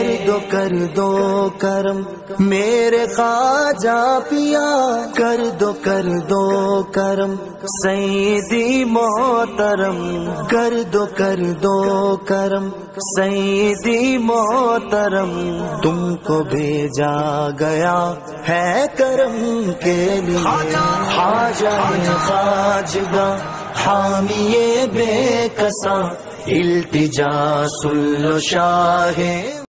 कर दो करम मेरे ख्वाजा पिया, कर दो करम सईदी मोहतरम, कर दो करम सईदी मोहतरम। तुमको भेजा गया है करम के लिए, ख्वाजा खाजगा हामिए बेकसा, इल्तिजा सुल्लो शाहे।